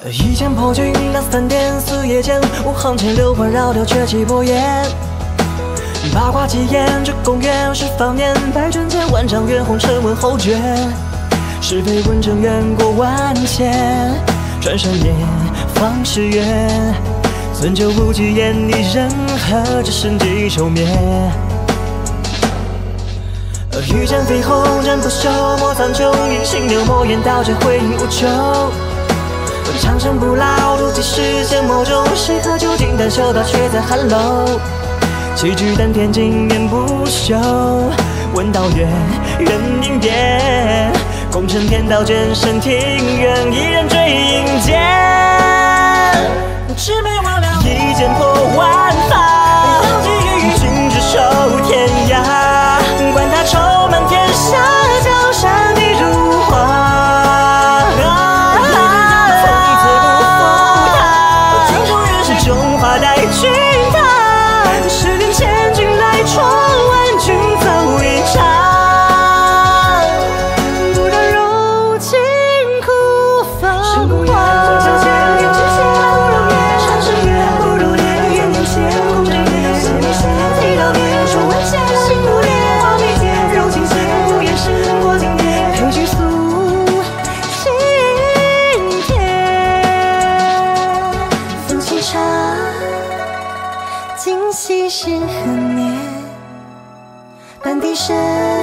一剑破军两三点，四夜间，五行前流环绕掉绝气波焰。八卦鸡眼，这公园是方年，百转间万丈远红尘问后绝。是非问政远过万千，转身念方世远。存酒不惧言，一人何止生计愁眠。御剑飞鸿人不朽，莫苍穹隐形流墨眼，刀剑辉映无穷。长生不老，如几世间某种，谁和酒尽丹修道，却在寒楼。气聚丹田，经年不朽。问道远，人应变。功成天道，剑身庭院，一人追影间。魑魅魍魉，一剑破万法。君只守天涯，管他愁满天下，江山地如画。从此不负他，今生原是中华带军他。10年前君来闯，万军走一场。不让柔情哭芳华。今夕是何年？半笛声。